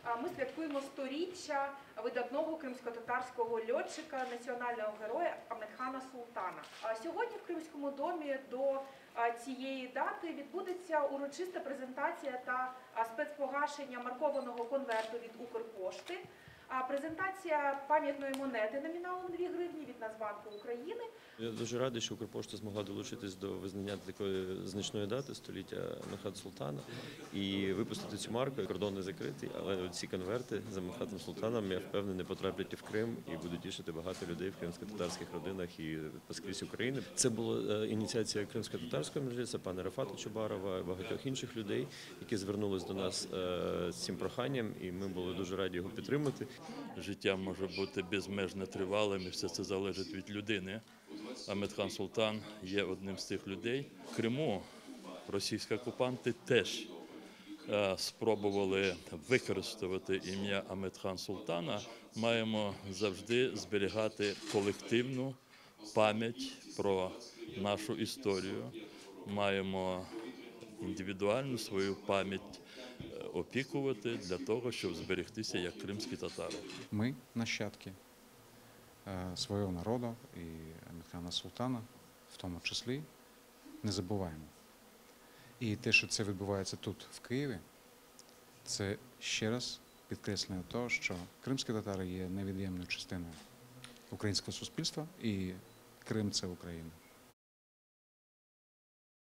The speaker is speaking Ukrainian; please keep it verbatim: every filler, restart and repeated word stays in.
ми святкуємо сторіччя видатного кримсько-татарського льотчика, національного героя Аметхана Султана. Сьогодні в Кримському домі до цієї дати відбудеться урочиста презентація та спецпогашення маркованого конверту від Укрпошти, презентація пам'ятної монети номіналом дві гривні від Нацбанку України. Я дуже радий, що Укрпошта змогла долучитись до визнання такої значної дати століття Амедхана Султана і випустити цю марку. Кордон не закритий, але ці конверти з Амедханом Султаном, я впевнений, потраплять і в Крим і будуть тішити багато людей в кримсько-татарських родинах і поскрізь України. Це була ініціація кримсько-татарського меджлісу, пана Рафата Чубарова і багатьох інших людей, які звернулись до нас з цим проханням, і ми були дуже раді його підтримати. Життя може бути безмежно тривалим, і все це залежить від людини. Амедхан Султан є одним з тих людей. В Криму російські окупанти теж спробували використовувати ім'я Амедхан Султана. Маємо завжди зберігати колективну пам'ять про нашу історію. Маємо індивідуальну свою пам'ять опікувати для того, щоб зберегтися як кримські татари. Ми нащадки свого народу і Амедхана Султана, в тому числі, не забуваємо. І те, що це відбувається тут, в Києві, це ще раз підкреслення того, що кримські татари є невід'ємною частиною українського суспільства, і Крим – це Україна.